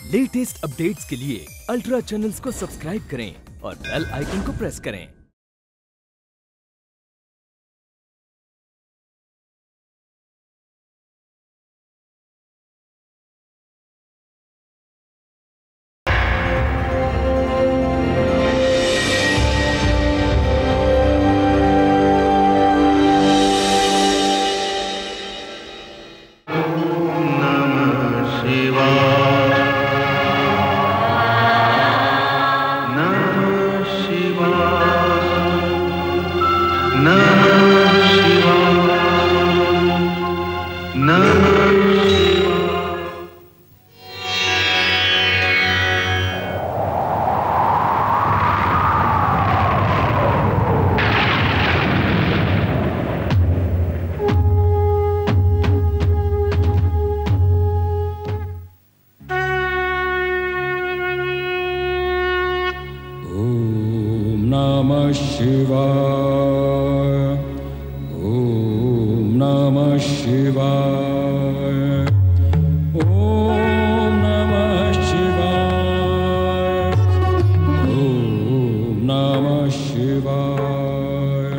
Latest updates के लिए ultra channels को सब्सक्राइब करें और बेल आइकन को प्रेस करें। नमः शिवाय। ओम नमः शिवाय। ओम नमः शिवाय। ओम नमः शिवाय।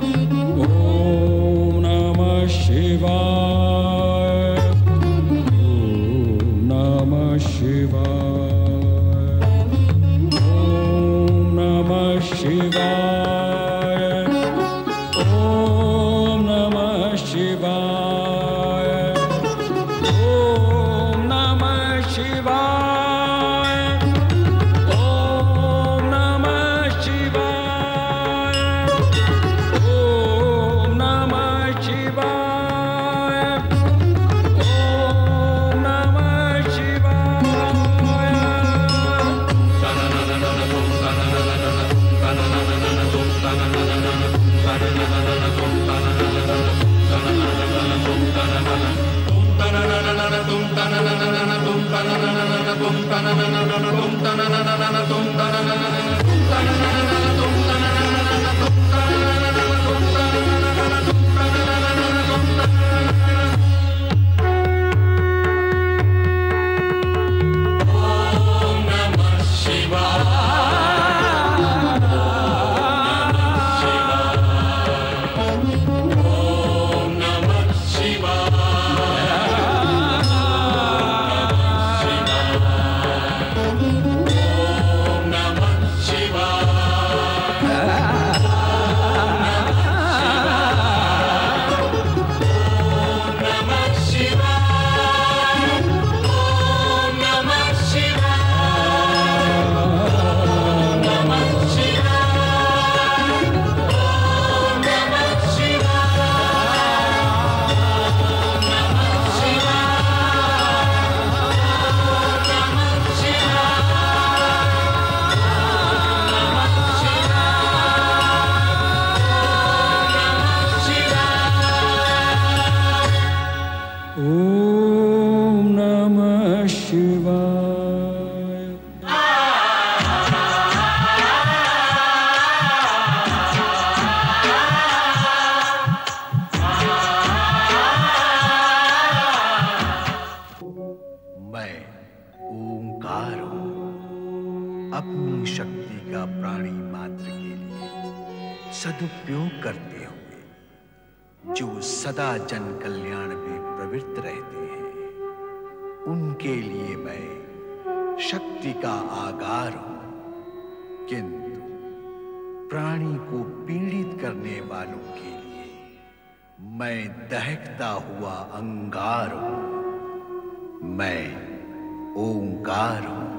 ओम नमः शिवाय। ओम नमः शिवाय। ओम नमः शिवाय। ओम नमः शिवाय। ओम नमः शिवाय। ओम नमः शिवाय। ओम नमः शिवाय। ओम नमः शिवाय। मैं ओंकार हूं, अपनी शक्ति का प्राणी मात्र के लिए सदुपयोग करते हुए जो सदा जन कल्याण में प्रवृत्त रहते हैं, उनके लिए मैं शक्ति का आगार हूं। किंतु प्राणी को पीड़ित करने वालों के लिए मैं दहकता हुआ अंगार हूं। मैं ओंकार हूं।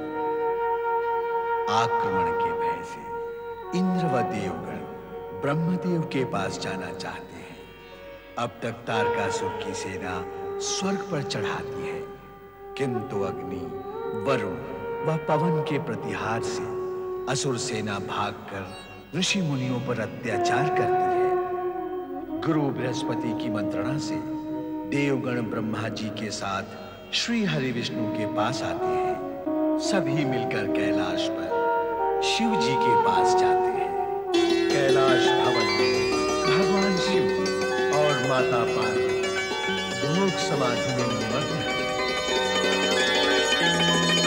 आक्रमण के भय से इंद्र व देवगण ब्रह्मदेव के पास जाना चाहते हैं। अब तक तारकासुर की सेना स्वर्ग पर चढ़ाती है, किंतु अग्नि, वरुण व पवन के प्रतिहार से असुर सेना भागकर ऋषि मुनियों पर अत्याचार करती है। गुरु बृहस्पति की मंत्रणा से देवगण ब्रह्मा जी के साथ श्री हरि विष्णु के पास आते हैं। सभी मिलकर कैलाश पर शिव जी के पास जाते हैं। कैलाश भवन में भगवान शिव और माता पार्वती भोग समाधि में निमग्न हैं।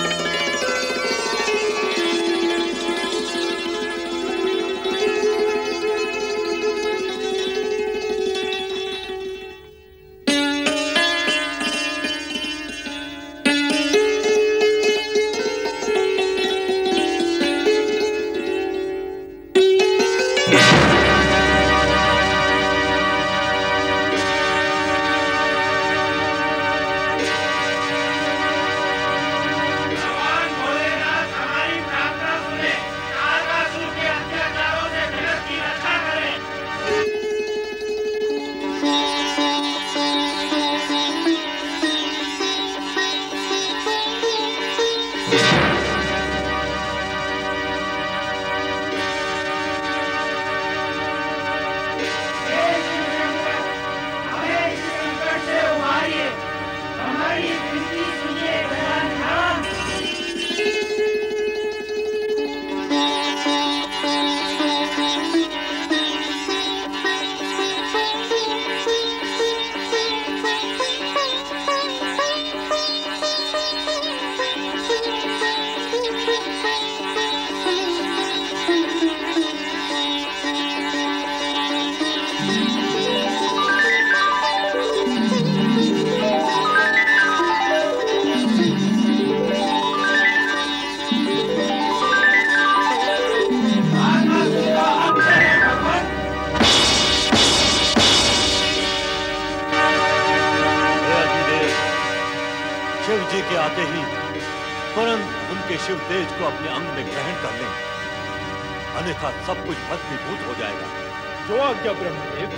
के आते ही तुरंत उनके शिव तेज को अपने अंग में ग्रहण कर लें, अन्यथा सब कुछ भस्मीभूत हो जाएगा। जो आज्ञा ब्रह्मदेव।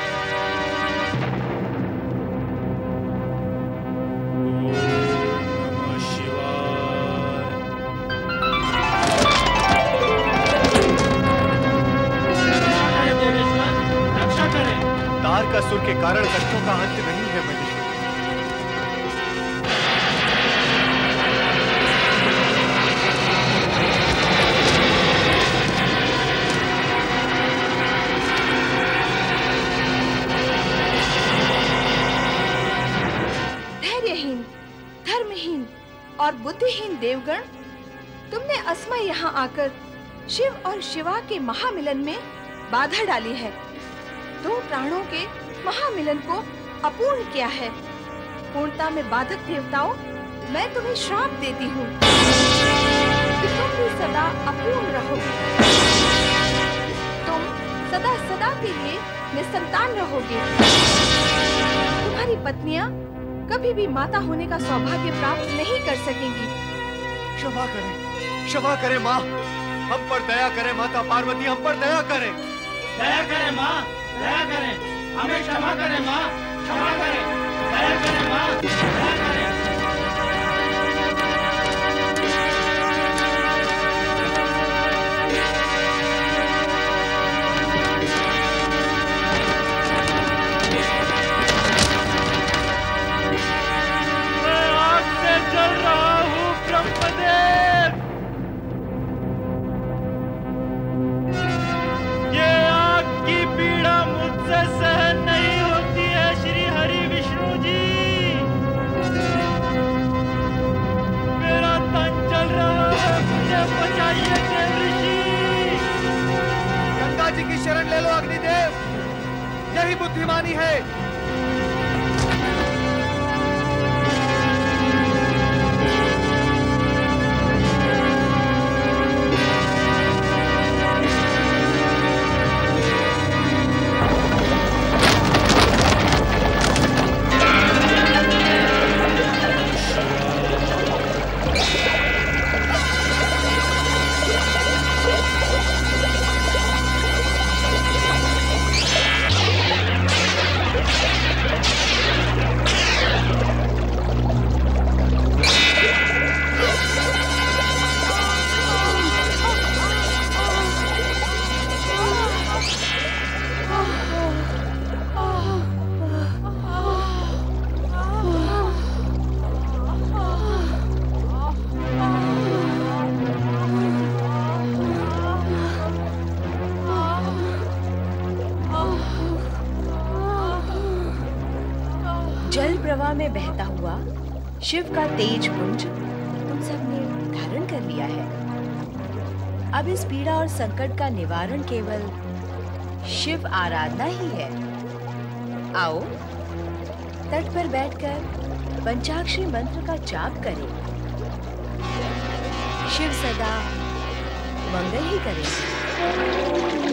तारकासुर के कारण कष्टों का अंत नहीं है महेश्वर। धैर्यहीन, धर्महीन और बुद्धिहीन देवगण, तुमने असमय यहाँ आकर शिव और शिवा के महामिलन में बाधा डाली है। दो प्राणों के महामिलन को अपूर्ण किया है। पूर्णता में बाधक देवताओं, मैं तुम्हें श्राप देती हूँ कि तुम भी सदा अपूर्ण रहोगे। तुम सदा सदा के लिए निसंतान रहोगे। तुम्हारी पत्नियां कभी भी माता होने का सौभाग्य प्राप्त नहीं कर सकेंगी। क्षमा करें माँ, हम पर दया करें माता पार्वती, हम पर दया करें। दया करें माँ, दया करें, हमें क्षमा करें माँ, क्षमा करें, दया करें माँ, दया करें। मैं आग से जल रहा हूँ ब्रह्मदेव। ये आग की पीड़ा मुझसे सहन नहीं होती है श्री हरि विष्णु जी। मेरा तन जल रहा है, मुझे बचाइए देव ऋषि। गंगा जी की शरण ले लो अग्निदेव, यही बुद्धिमानी है। जल प्रवाह में बहता हुआ शिव का तेज पुंज तुम सबने धारण कर लिया है। अब इस पीड़ा और संकट का निवारण केवल शिव आराधना ही है। आओ तट पर बैठकर पंचाक्षरी मंत्र का जाप करें। शिव सदा मंगल ही करें।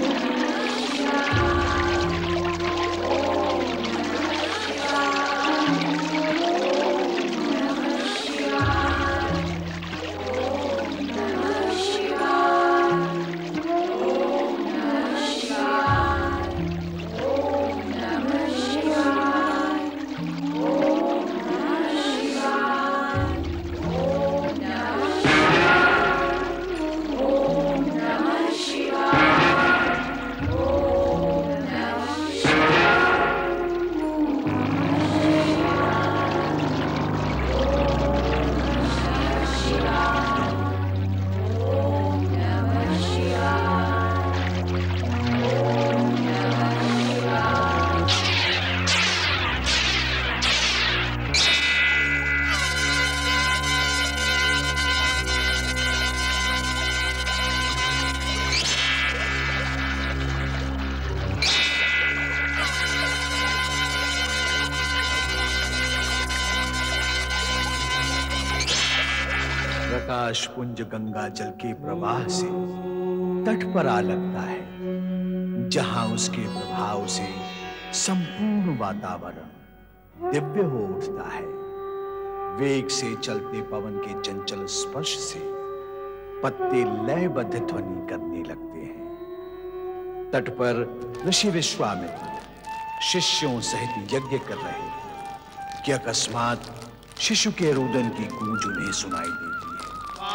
प्रकाश पुंज गंगा जल के प्रवाह से तट पर आ लगता है, जहां उसके प्रभाव से संपूर्ण वातावरण दिव्य हो उठता है। वेग से चलते पवन के चंचल स्पर्श से पत्ते लयबद्ध ध्वनि करने लगते हैं। तट पर ऋषि विश्वामित्र शिष्यों सहित यज्ञ कर रहे कि अकस्मात शिशु के रुदन की गूंज उन्हें सुनाई देती है।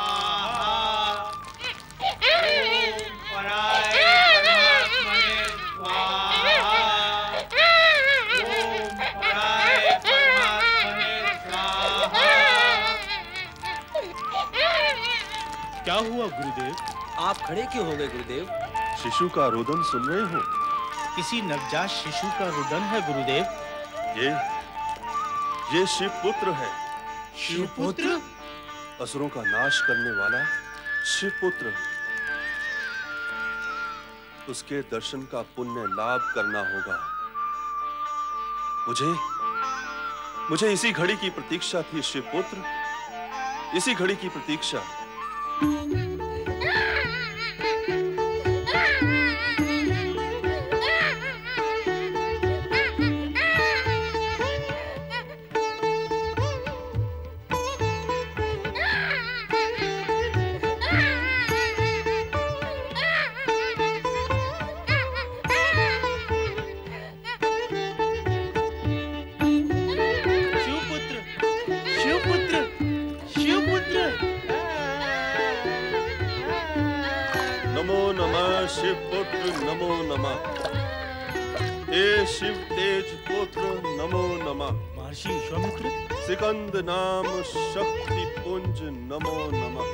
क्या हुआ गुरुदेव? आप खड़े क्यों हो गए गुरुदेव? शिशु का रुदन सुन रहे हो? किसी नवजात शिशु का रुदन है गुरुदेव। ये शिवपुत्र है। शिवपुत्र? असुरों का नाश करने वाला शिवपुत्र। उसके दर्शन का पुण्य लाभ करना होगा। मुझे इसी घड़ी की प्रतीक्षा थी शिवपुत्र, इसी घड़ी की प्रतीक्षा। शिवपुत्र नमो नमः। हे शिव तेज पुत्र नमो नमः। महर्षि विश्वामित्र। सिकंद नाम शक्ति पुंज नमो नमः।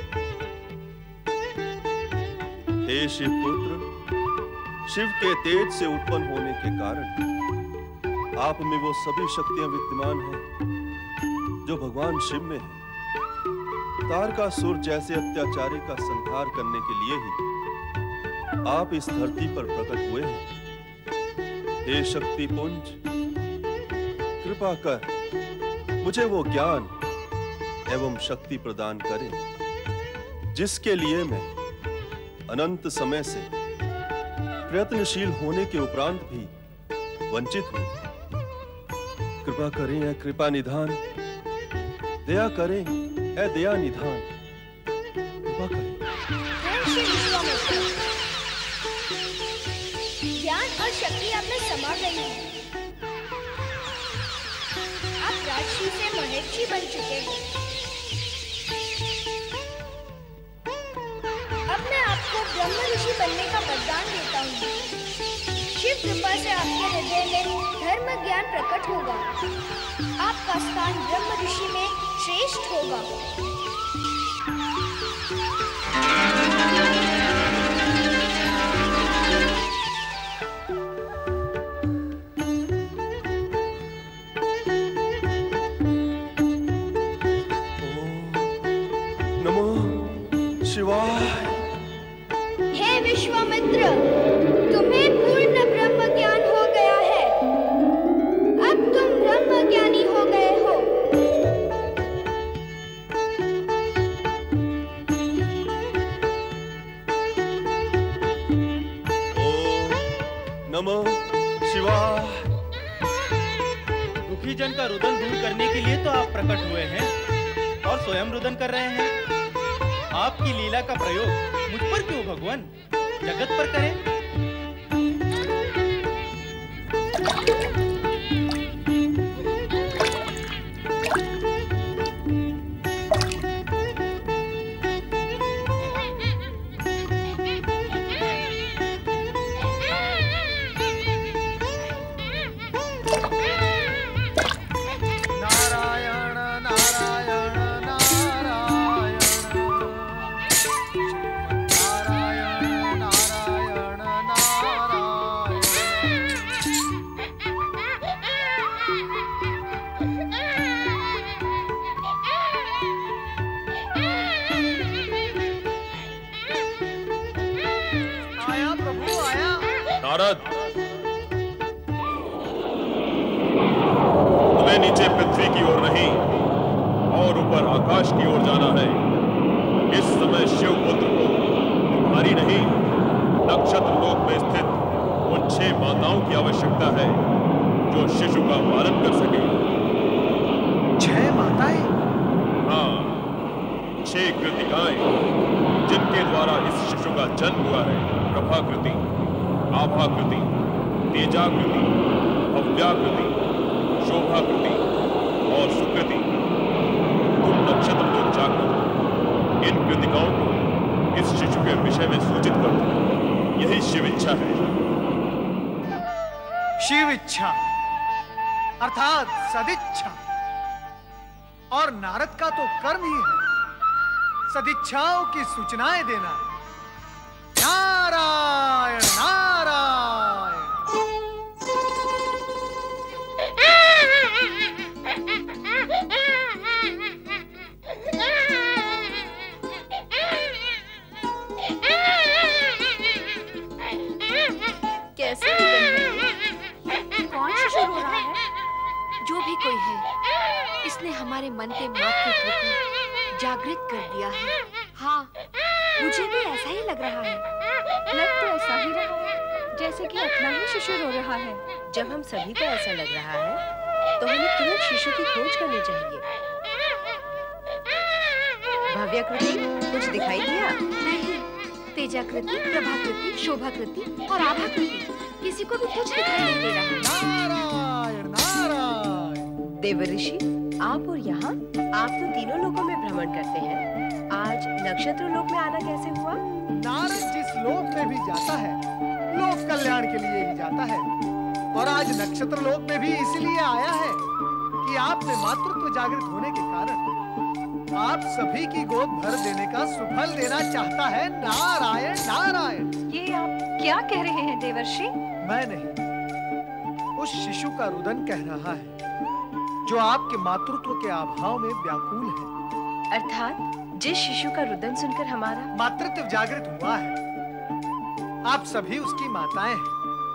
हे शिवपुत्र, शिव के तेज से उत्पन्न होने के कारण आप में वो सभी शक्तियां विद्यमान हैं जो भगवान शिव में है। तारकासुर जैसे अत्याचारी का संहार करने के लिए ही आप इस धरती पर प्रकट हुए हैं। हे शक्ति पुंज, कृपा कर मुझे वो ज्ञान एवं शक्ति प्रदान करें जिसके लिए मैं अनंत समय से प्रयत्नशील होने के उपरांत भी वंचित हूं। कृपा करें ऐ कृपा निधान, दया करें ऐ दया निधान, कृपा करें। ज्ञान और शक्ति आप में समा गई है। आप राजर्षि से महर्षि बन चुके हैं। अब मैं आपको ब्रह्म ऋषि बनने का वरदान देता हूँ। शिव कृपा से आपके हृदय में धर्म ज्ञान प्रकट होगा। आपका स्थान ब्रह्म ऋषि में श्रेष्ठ होगा। हे विश्वामित्र, तुम्हें पूर्ण ब्रह्म ज्ञान हो गया है। अब तुम ब्रह्म ज्ञानी हो गए हो। ओम नमः शिवाय। दुखी जन का रुदन दूर करने के लिए तो आप प्रकट हुए हैं और स्वयं रुदन कर रहे हैं। आपकी लीला का प्रयोग मुझ पर क्यों भगवान, जगत पर करें। नारद, तुम्हें नीचे पृथ्वी की ओर नहीं और ऊपर आकाश की ओर जाना है। इस समय शिवपुत्र को तुम्हारी नहीं, नक्षत्र लोक में स्थित उन 6 माताओं की आवश्यकता है जो शिशु का पालन कर सके। 6 माताएं? 6 कृतिकाएं जिनके द्वारा इस शिशु का जन्म हुआ है, प्रभाकृति, आभाकृति, तेजाकृति, भव्याकृति, शोभाकृति और सुकृति, तुम नक्षत्र लोग जाकर इन कृतिकाओं को इस शिशु के विषय में सूचित कर दो। यही शिव इच्छा है। शिव इच्छा अर्थात सदिच्छा, और नारद का तो कर्म ही है सदिच्छाओं की सूचनाएं देना। नारायण नारायण। कैसे कौन शिशु रो रहा है? जो भी कोई है, इसने हमारे मन के मातृत्व को जागृत कर दिया है। हाँ, मुझे भी ऐसा ही लग रहा है। लग तो ऐसा ही रहा है जैसे कि अपना ही शिशु रो रहा है। जब हम सभी को ऐसा लग रहा है तो हमें तुरंत शिशु की खोज करनी चाहिए। भव्याकृति कुछ दिखाई दिया? नहीं, तेजाकृति, प्रभाकृति, शोभाकृति और आभाकृति किसी को भी कुछ दिखाई नहीं दे रहा। नारायण नारायण। देवर्षि, आप और यहाँ आप तो तीनों लोकों में भ्रमण करते हैं, आज नक्षत्र लोक में आना कैसे हुआ? नारद जिस लोक में भी जाता है लोक कल्याण के लिए ही जाता है, और आज नक्षत्र लोक में भी इसलिए आया है कि आपने मातृत्व जागृत होने के कारण आप सभी की गोद भर देने का सुफल देना चाहता है। नारायण नारायण। ये आप क्या कह रहे हैं देवर्षि? मैं नहीं, उस शिशु का रुदन कह रहा है जो आपके मातृत्व के अभाव में व्याकुल है। अर्थात जिस शिशु का रुदन सुनकर हमारा मातृत्व जागृत हुआ है, आप सभी उसकी माताएं हैं।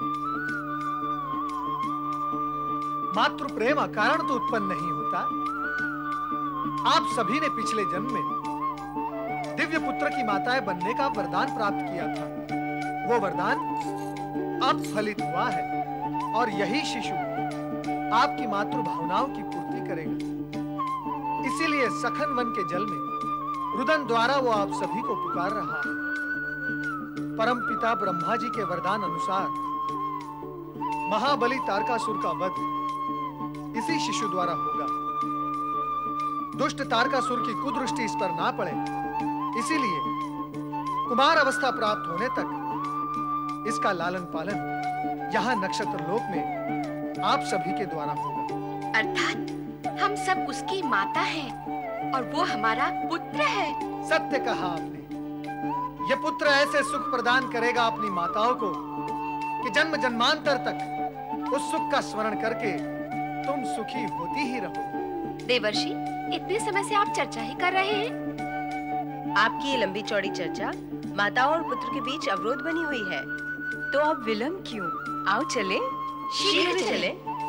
मातृ प्रेम अकारण तो उत्पन्न नहीं होता। आप सभी ने पिछले जन्म में दिव्य पुत्र की माताएं बनने का वरदान प्राप्त किया था। वो वरदान अब फलित हुआ है और यही शिशु आपकी मातृ भावनाओं की पूर्ति करेगा। इसीलिए सखन वन के जल में रुदन द्वारा वो आप सभी को पुकार रहा है। परम पिता ब्रह्मा जी के वरदान अनुसार महाबली तारकासुर का वध इसी शिशु द्वारा होगा। दुष्ट तारकासुर की कुदृष्टि इस पर ना पड़े, इसीलिए कुमार अवस्था प्राप्त होने तक इसका लालन पालन यहाँ नक्षत्र लोक में आप सभी के द्वारा होगा। अर्थात हम सब उसकी माता हैं और वो हमारा पुत्र है। सत्य कहा आपने। ये पुत्र ऐसे सुख प्रदान करेगा अपनी माताओं को कि जन्म जन्मांतर तक उस सुख का स्मरण करके तुम सुखी होती ही रहो। देवर्षि, इतने समय से आप चर्चा ही कर रहे हैं। आपकी ये लंबी चौड़ी चर्चा माताओं और पुत्र के बीच अवरोध बनी हुई है, तो अब विलंब क्यों? आओ चले, शीघ्र चले।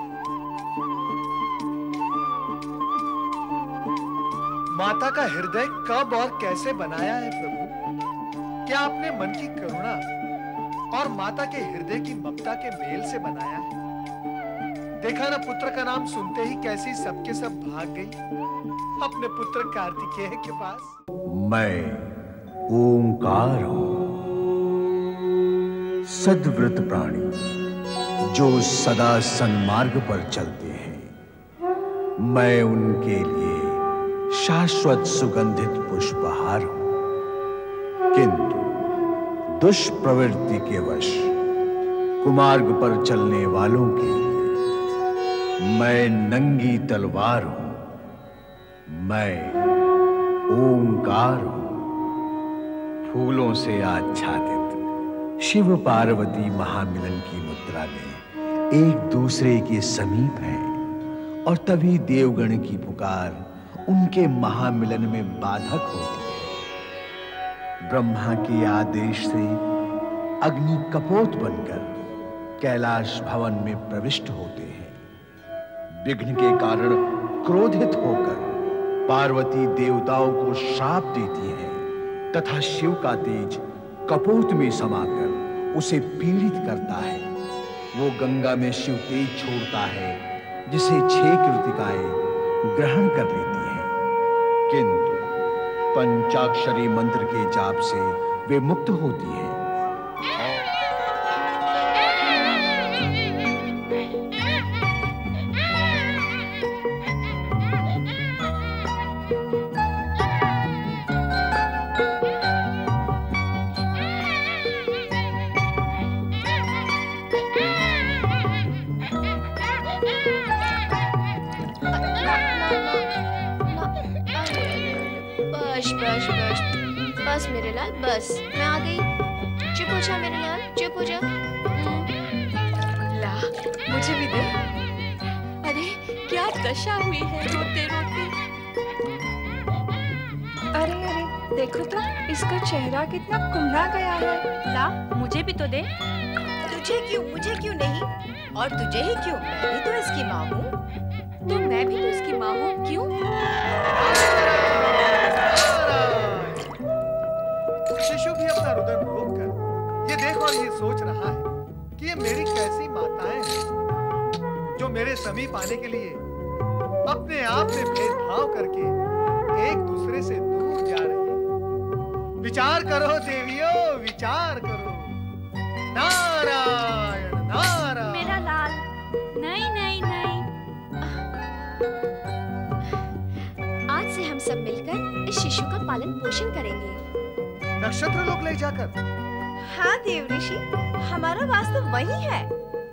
माता का हृदय कब और कैसे बनाया है प्रभु? क्या आपने मन की करुणा और माता के हृदय की ममता के मेल से बनाया है? देखा ना, पुत्र का नाम सुनते ही कैसी सबके सब भाग गई अपने पुत्र कार्तिकेय के पास। मैं ओंकार हूं, सद्व्रत प्राणी जो सदा सन्मार्ग पर चलते हैं। मैं उनके लिए शाश्वत सुगंधित पुष्पहार हूं, किंतु दुष्प्रवृत्ति के वश कुमार्ग पर चलने वालों के लिए मैं नंगी तलवार हूं। मैं ओंकार हूं। फूलों से आच्छादित शिव पार्वती महामिलन की मुद्रा में एक दूसरे के समीप हैं, और तभी देवगण की पुकार उनके महामिलन में बाधक होती है। ब्रह्मा के आदेश से अग्नि कपोत बनकर कैलाश भवन में प्रविष्ट होते हैं। विघ्न के कारण क्रोधित होकर पार्वती देवताओं को श्राप देती है तथा शिव का तेज कपोत में समाकर उसे पीड़ित करता है। वो गंगा में शिव तेज छोड़ता है, जिसे 6 कृतिकाएं ग्रहण कर लेती हैं। किंतु पंचाक्षरी मंत्र के जाप से वे मुक्त होती हैं। बस मेरे लाल, बस मैं आ गई। चुप हो जा मेरे लाल, चुप हो जा। ला, मुझे भी दे। अरे क्या दशा हुई है रोते रोते। अरे अरे देखो तो, इसका चेहरा कितना कुम्हला गया है। ला, मुझे भी तो दे। तुझे क्यों, मुझे क्यों नहीं? और तुझे ही क्यों? मैं भी तो इसकी माँ हूँ। तो मैं भी तो इसकी माँ हूँ, क्यों? शिशु भी अपना रुदन रोककर ये देख और ये सोच रहा है कि ये मेरी कैसी माताएं हैं जो मेरे समीप आने के लिए अपने आप में भेदभाव करके एक दूसरे से दूर जा रही हैं। विचार करो देवियों, विचार करो। नारायण नारायण। मेरा लाल, नहीं नहीं नहीं। आज से हम सब मिलकर इस शिशु का पालन पोषण करेंगे। नक्षत्र लोक ले जाकर। हाँ देव ऋषि, हमारा वास्तव वही है।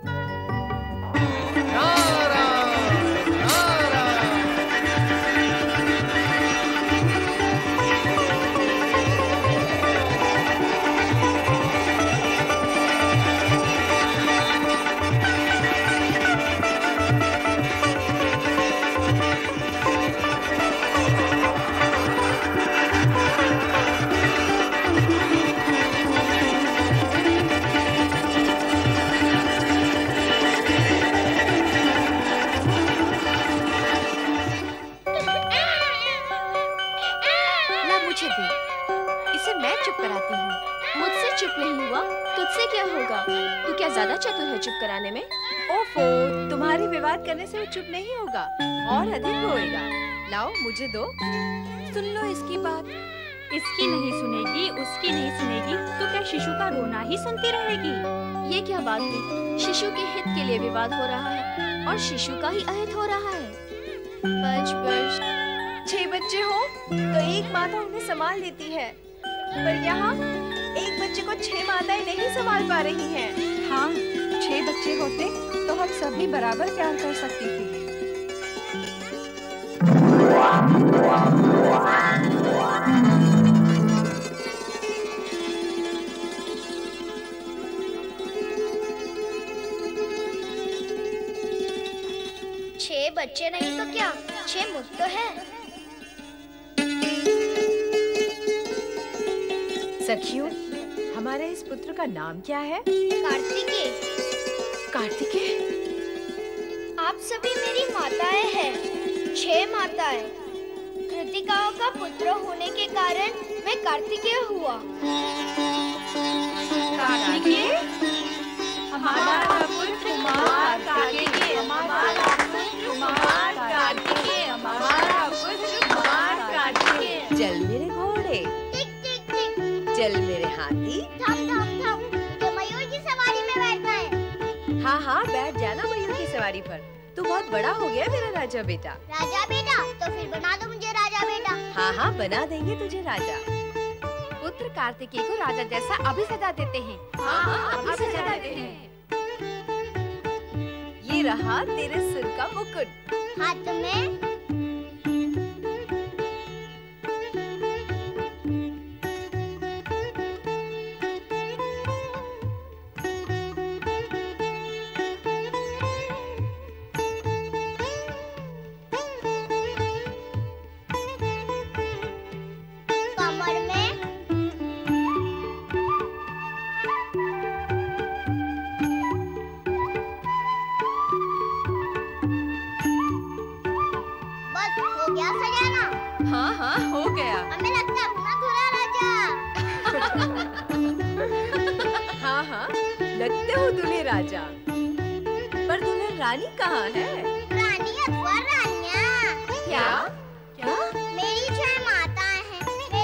तू क्या ज्यादा चतुर है चुप कराने में? ओफो, तुम्हारी विवाद करने से वो चुप नहीं होगा और अधिक रोएगा। लाओ मुझे दो। सुन लो इसकी बात। इसकी नहीं सुनेगी, उसकी नहीं सुनेगी, तो क्या शिशु का रोना ही सुनती रहेगी? ये क्या बात हुई? शिशु के हित के लिए विवाद हो रहा है और शिशु का ही अहित हो रहा है। बच 6 बच्चे हो तो एक माता उन्हें संभाल लेती है, पर यहाँ एक बच्चे को 6 माताएं नहीं संभाल पा रही हैं। हाँ, 6 बच्चे होते तो हम सभी बराबर प्यार कर सकती थी। छह बच्चे नहीं तो क्या 6 मुक्त तो है। सखियों, हमारे इस पुत्र का नाम क्या है? कार्तिकेय। कार्तिकेय? आप सभी मेरी माताएं हैं, 6 माताएं। कृतिकाओं का पुत्र होने के कारण मैं कार्तिकेय हुआ। कार्तिकेय? हमारा पुत्र कुमार कार्तिकेय, हमारा पुत्र कुमार कार्तिकेय, हमारा पुत्र कुमार कार्तिकेय। चल मेरे घोड़े, चल मेरे हाथी। थम थम थम, तो मयूर की सवारी में बैठना है। हाँ हाँ, बैठ जाना मयूर की सवारी पर। तू बहुत बड़ा हो गया मेरा राजा बेटा। राजा बेटा? तो फिर बना दो मुझे राजा बेटा। हाँ हाँ, बना देंगे तुझे राजा। पुत्र कार्तिकेय को राजा जैसा अभी सजा देते हैं। हाँ, अभी सजा देते हैं। ये रहा तेरे सिर का मुकुट। हाथ में हो गया। हमें लगता है ना दूल्हा राजा। हाँ हाँ, लगते हो दूल्हे राजा, पर दुल्हन रानी कहाँ है? रानी अथवा रानिया। क्या? क्या? मेरी 6 माताएं हैं,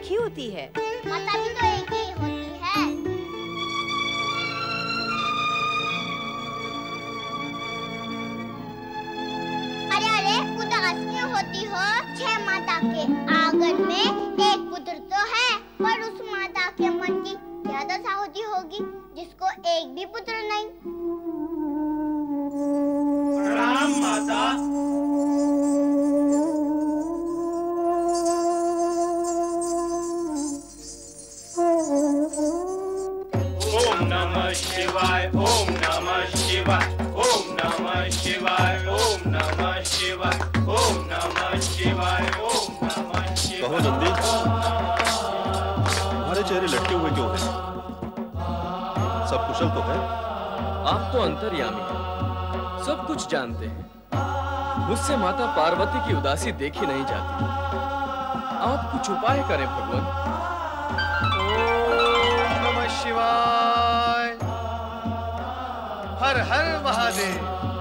ही होती है। माता भी तो एक ही होती है। अरे अरे उदास क्यों होती हो? 6 माता के आंगन में एक पुत्र तो है, पर उस माता के मन की क्या दशा होती होगी जिसको एक भी पुत्र नहीं। प्रणाम माता। ओम नमः शिवाय, ओम नमः शिवाय, ओम नमः शिवाय, ओम नमः शिवाय, ओम नमः शिवाय, ओम नमः शिवाय। कहो नंदी, तुम्हारे चेहरे लटके हुए क्यों हैं? सब कुशल तो है? आप तो अंतर्यामी हैं, सब कुछ जानते हैं। मुझसे माता पार्वती की उदासी देखी नहीं जाती। आप कुछ उपाय करें भगवान। शिवाय, हर हर महादेव।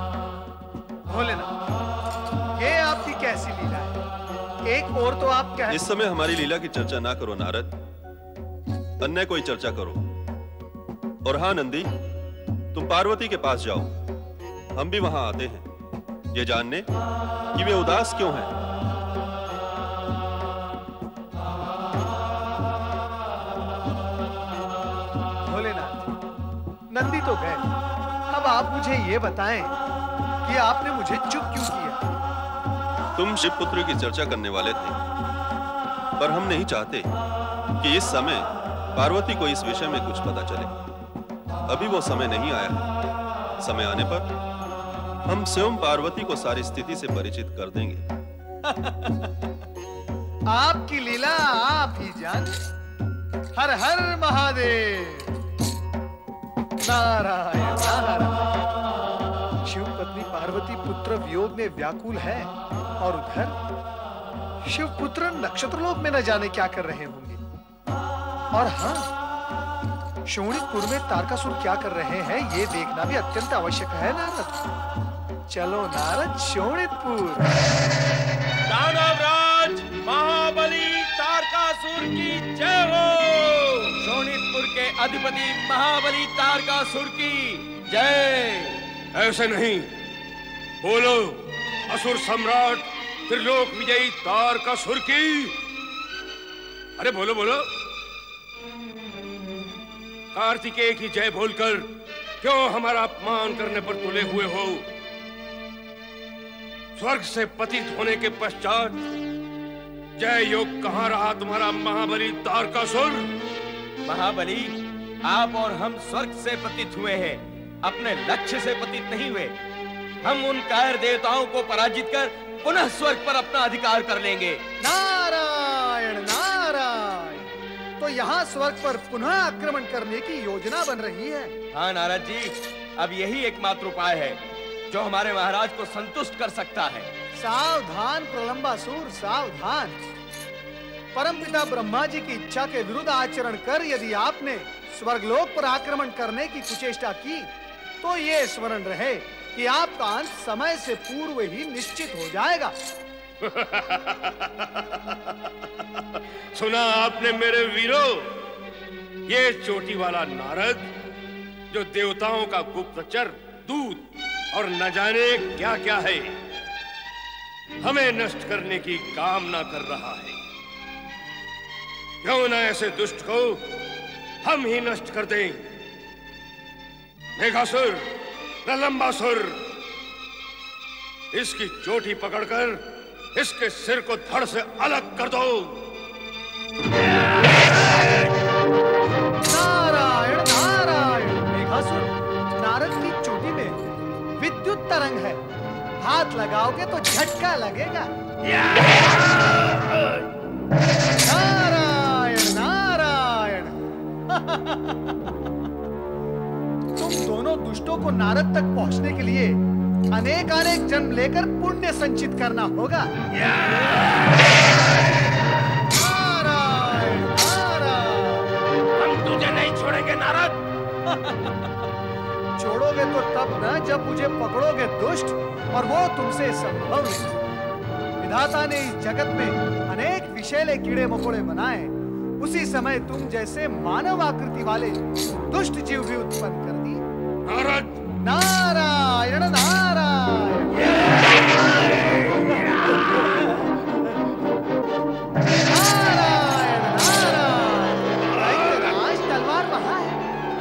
भोलेनाथ, ये आपकी कैसी लीला है? एक और तो आप कह... इस समय हमारी लीला की चर्चा ना करो नारद, अन्य कोई चर्चा करो। और हाँ नंदी, तुम पार्वती के पास जाओ, हम भी वहां आते हैं ये जानने कि वे उदास क्यों हैं। नंदी तो गए, अब आप मुझे ये बताएं कि आपने मुझे चुप क्यों किया? तुम शिव पुत्र की चर्चा करने वाले थे, पर हम नहीं चाहते कि इस समय पार्वती को इस विषय में कुछ पता चले। अभी वो समय नहीं आया है। समय आने पर हम स्वयं पार्वती को सारी स्थिति से परिचित कर देंगे। आपकी लीला आप ही जाने। हर हर महादेव। नारायण नारायण। शिव पत्नी पार्वती पुत्र वियोग में व्याकुल है, और उधर शिव पुत्र नक्षत्रलोक में न जाने क्या कर रहे होंगे। और हाँ, शोणितपुर में तारकासुर क्या कर रहे हैं ये देखना भी अत्यंत आवश्यक है नारद। चलो नारद, शोणितपुर। दानवराज महाबली तारकासुर की जय हो। शोणितपुर के अधिपति महाबली तारकासुर की जय। ऐसे नहीं, बोलो असुर सम्राट त्रिलोक विजयी तारकासुर की। अरे बोलो बोलो। कार्तिकेय की जय बोलकर क्यों हमारा अपमान करने पर तुले हुए हो? स्वर्ग से पतित होने के पश्चात जय योग कहाँ रहा तुम्हारा महाबली तारकासुर? महाबली, आप और हम स्वर्ग से पतित हुए हैं, अपने लक्ष्य से पतित नहीं हुए। हम उन कायर देवताओं को पराजित कर पुनः स्वर्ग पर अपना अधिकार कर लेंगे। नारायण नारायण। तो यहाँ स्वर्ग पर पुनः आक्रमण करने की योजना बन रही है। हाँ नारद जी, अब यही एकमात्र उपाय है जो हमारे महाराज को संतुष्ट कर सकता है। सावधान प्रलंबासुर, सावधान। परमपिता ब्रह्मा जी की इच्छा के विरुद्ध आचरण कर यदि आपने स्वर्गलोक पर आक्रमण करने की कुचेष्टा की, तो ये स्मरण रहे कि आपका अंत समय से पूर्व ही निश्चित हो जाएगा। सुना आपने मेरे वीरों, ये चोटी वाला नारद जो देवताओं का गुप्तचर, दूत और न जाने क्या क्या है, हमें नष्ट करने की कामना कर रहा है। क्यों ना ऐसे दुष्ट को हम ही नष्ट कर दें। मेघासुर, प्रलंबासुर, इसकी चोटी पकड़कर इसके सिर को धड़ से अलग कर दो। नारायण नारायण। मेघासुर, नारद की चोटी में विद्युत तरंग है, हाथ लगाओगे तो झटका लगेगा। नारायण नारायण। तुम दोनों दुष्टों को नारद तक पहुंचने के लिए अनेक अनेक जन्म लेकर पुण्य संचित करना होगा। नारायण नारायण। हम तुझे नहीं छोड़ेंगे नारद। छोड़ोगे तो तब न जब मुझे पकड़ोगे दुष्ट, और वो तुमसे संभव नहीं। विधाता ने इस जगत में अनेक विषैले कीड़े मकोड़े बनाए उसी समय तुम जैसे मानव आकृति वाले दुष्ट जीव भी उत्पन्न कर दिए। नारद! नारायण नारायण। नारायण नारायण। दैत्यराज, तलवार वहां है।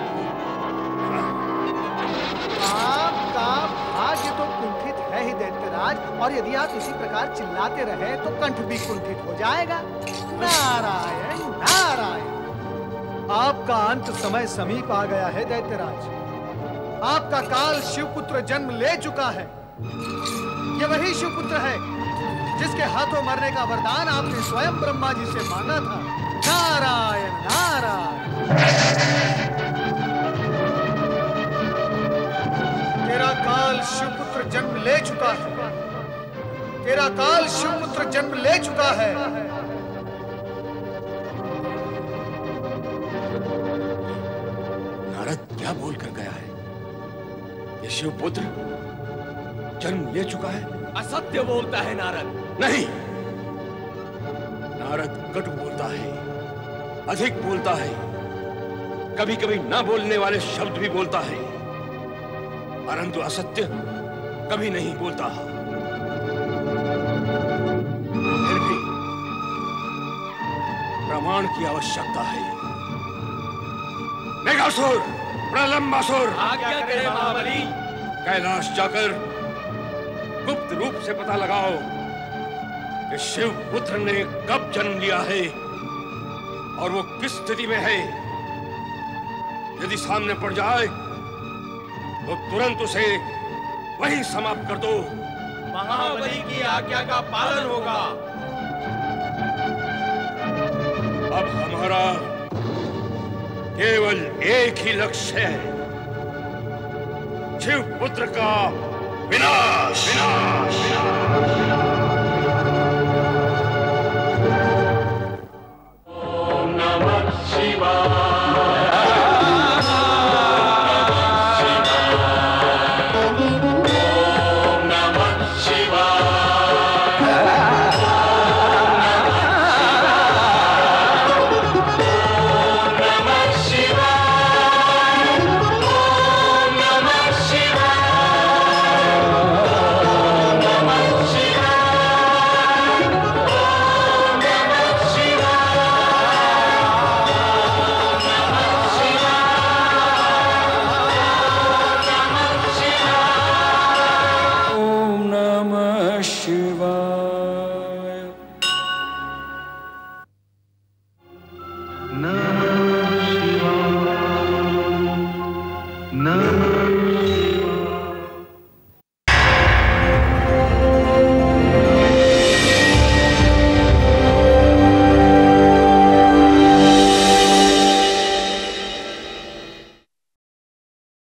आपका भाग्य तो कुंठित है ही दैत्यराज, और यदि आप इसी प्रकार चिल्लाते रहे तो कंठ भी कुंठित हो जाएगा। नारायण नारायण। आपका अंत समय समीप आ गया है दैत्यराज। आपका काल शिवपुत्र जन्म ले चुका है। ये वही शिवपुत्र है जिसके हाथों मरने का वरदान आपने स्वयं ब्रह्मा जी से मांगा था। नारायण नारायण। तेरा काल शिवपुत्र जन्म ले चुका है। तेरा काल शिवपुत्र जन्म ले चुका है। नारद क्या बोल कर गया है? ये शिवपुत्र जन्म ले चुका है? असत्य बोलता है नारद। नहीं, नारद कटु बोलता है, अधिक बोलता है, कभी कभी न बोलने वाले शब्द भी बोलता है, परंतु असत्य कभी नहीं बोलता। फिर भी प्रमाण की आवश्यकता है। मेघासुर, प्रलंबासुर, आज्ञा करें महाबली। कैलाश जाकर गुप्त रूप से पता लगाओ कि शिवपुत्र ने कब जन्म लिया है और वो किस स्थिति में है। यदि सामने पड़ जाए तो तुरंत उसे वहीं समाप्त कर दो। महाबली की आज्ञा का पालन होगा। अब हमारा केवल एक ही लक्ष्य है, शिवपुत्र का विनाश। विनाश, विनाश।